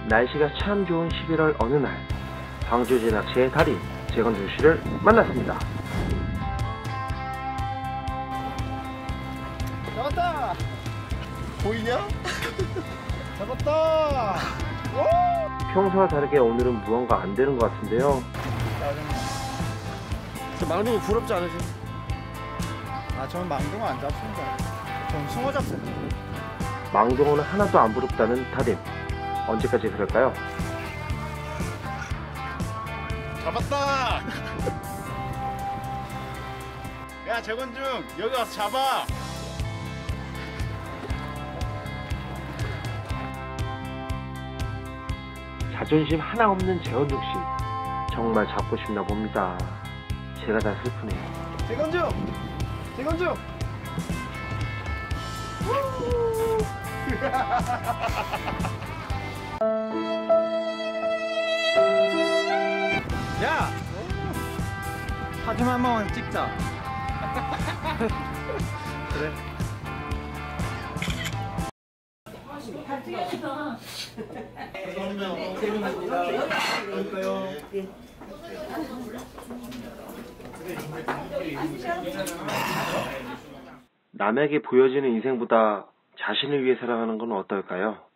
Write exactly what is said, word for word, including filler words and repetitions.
날씨가 참 좋은 십일월 어느 날 광주제 낚시의 달인 재건준 씨를 만났습니다. 잡았다! 보이냐? 잡았다! 오! 평소와 다르게 오늘은 무언가 안 되는 것 같은데요. 저 망둥어 부럽지 않으세요? 아, 저는 망둥어 안 잡습니다. 저는 숭어 잡습니다. 망둥어는 하나도 안 부럽다는 달인. 언제까지 그럴까요? 잡았다! 야, 재건중, 여기 와서 잡아! 자존심 하나 없는 재건중 씨. 정말 잡고 싶나 봅니다. 제가 다 슬프네요. 재건중! 재건중! 야! 사진 한 번만 찍자. 그래. 남에게 보여지는 인생보다 자신을 위해 살아가는 건 어떨까요?